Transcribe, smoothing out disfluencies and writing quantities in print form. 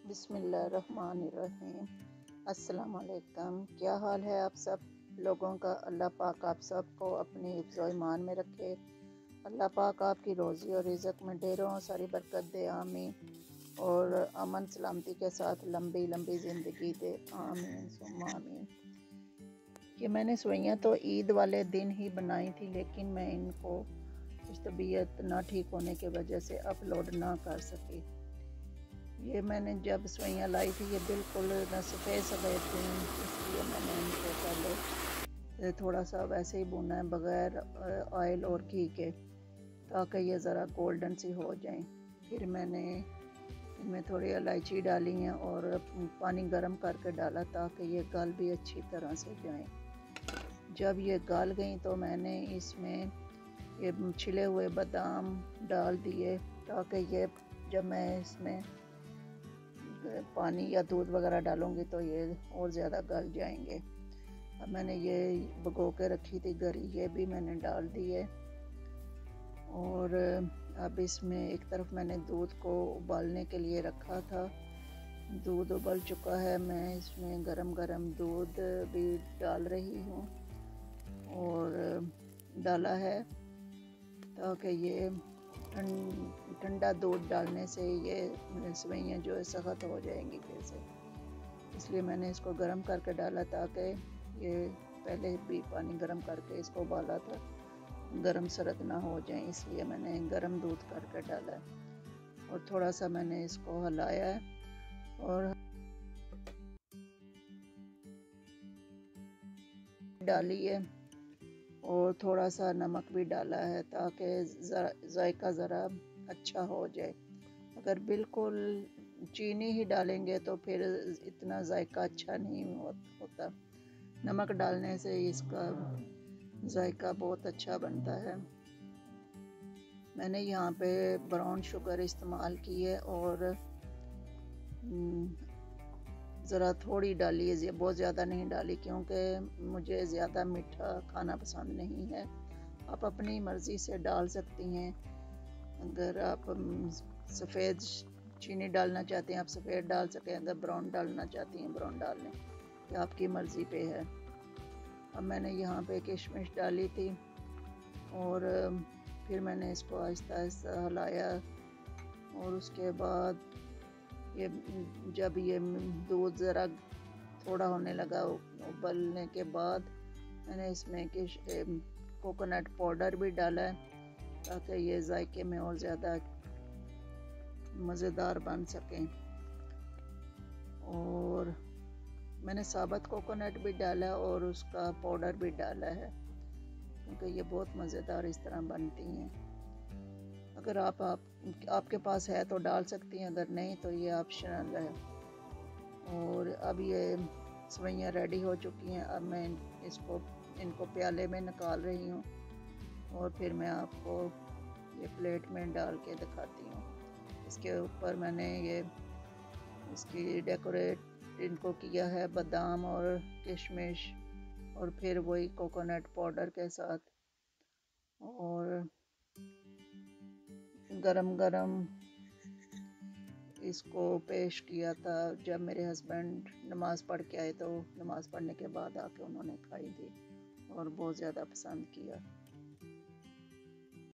बिस्मिल्लाहिर्रहमानिर्रहीम। अस्सलाम वालेकुम। क्या हाल है आप सब लोगों का। अल्लाह पाक आप सबको अपनी हिफ्ज़ ईमान में रखे। अल्लाह पाक आपकी रोज़ी और रिज़्क़ में ढेरों सारी बरकत दे, आमीन। और अमन सलामती के साथ लंबी लंबी ज़िंदगी दे, आमीन सुम्मा आमीन। कि मैंने सवैयाँ तो ईद वाले दिन ही बनाई थी, लेकिन मैं इनको कुछ तबीयत ना ठीक होने की वजह से अपलोड ना कर सकी। ये मैंने जब सवैयाँ लाई थी ये बिल्कुल न सफ़ेद सफ़ेद थी, इसलिए मैंने इनको पहले थोड़ा सा वैसे ही भुना है बग़ैर ऑयल और घी के, ताकि ये ज़रा गोल्डन सी हो जाएं। फिर मैंने इनमें थोड़ी इलायची डाली हैं और पानी गर्म करके डाला ताकि ये गल भी अच्छी तरह से जाएं। जब ये गल गई तो मैंने इसमें ये छिले हुए बादाम डाल दिए, ताकि ये जब मैं इसमें पानी या दूध वगैरह डालूंगी तो ये और ज़्यादा गल जाएंगे। अब मैंने ये भिगो के रखी थी गरी, ये भी मैंने डाल दी है। और अब इसमें एक तरफ मैंने दूध को उबालने के लिए रखा था। दूध उबल चुका है, मैं इसमें गरम गरम दूध भी डाल रही हूँ और डाला है ताकि ये ठंडा दूध डालने से ये सवैयाँ जो है सख्त हो जाएंगी फिर से, इसलिए मैंने इसको गर्म करके डाला ताकि ये पहले भी पानी गर्म करके इसको उबाला था, गर्म सरद ना हो जाए, इसलिए मैंने गर्म दूध करके डाला है। और थोड़ा सा मैंने इसको हिलाया है और डाली है और थोड़ा सा नमक भी डाला है ताकि जायका ज़रा अच्छा हो जाए। अगर बिल्कुल चीनी ही डालेंगे तो फिर इतना जायका अच्छा नहीं होता। नमक डालने से इसका जायका बहुत अच्छा बनता है। मैंने यहाँ पे ब्राउन शुगर इस्तेमाल की है और ज़रा थोड़ी डाली है, बहुत ज़्यादा नहीं डाली, क्योंकि मुझे ज़्यादा मीठा खाना पसंद नहीं है। आप अपनी मर्ज़ी से डाल सकती हैं। अगर आप सफ़ेद चीनी डालना चाहते हैं आप सफ़ेद डाल सकें, अगर ब्राउन डालना चाहती हैं ब्राउन डाल लें, ये आपकी मर्ज़ी पे है। अब मैंने यहाँ पे किशमिश डाली थी और फिर मैंने इसको आहिस्ता आहिस्ता हिलाया और उसके बाद ये जब ये दूध ज़रा थोड़ा होने लगा उबलने के बाद मैंने इसमें कोकोनट पाउडर भी डाला है ताकि ये जायके में और ज़्यादा मज़ेदार बन सकें। और मैंने साबुत कोकोनट भी डाला और उसका पाउडर भी डाला है, क्योंकि ये बहुत मज़ेदार इस तरह बनती हैं। अगर आपके पास है तो डाल सकती हैं, अगर नहीं तो ये ऑप्शनल है। और अब ये सवैयाँ रेडी हो चुकी हैं। अब मैं इनको प्याले में निकाल रही हूँ और फिर मैं आपको ये प्लेट में डाल के दिखाती हूँ। इसके ऊपर मैंने ये इसकी डेकोरेट इनको किया है बादाम और किशमिश और फिर वही कोकोनट पाउडर के साथ, और गरम गरम इसको पेश किया था। जब मेरे हस्बैंड नमाज़ पढ़ के आए तो नमाज़ पढ़ने के बाद आके उन्होंने खाई थी और बहुत ज़्यादा पसंद किया।